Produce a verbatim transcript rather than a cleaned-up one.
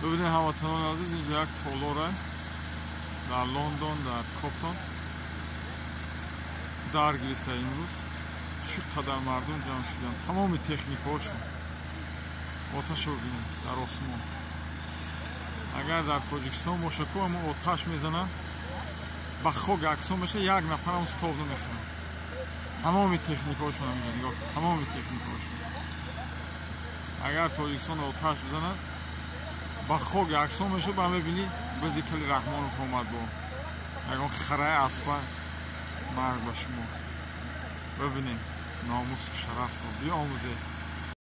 ببینید هموطنان عزیز، اینجا یک تالاره در لندن، در کپتون در گرفته امروز. چقدر مردم جمع شدن، تمام تکنیک هاشون آتش رو ببینید در آسمان. اگر در تاجیکستان باشه که اما آتش میزنن به خاک اکسون بشه، یک نفر هم ستاو نمیخوان. تمام تکنیک هاشون هم میگن، نگاه تمام تکنیک هاشون. اگر تاجیکستان آتش بزنن به خاک اکسون بشه، به ببینید به ذکر رحمان اومد با اگر خره اسبه مرگ به شما. ببینید ناموس شرف رو بیاموزه.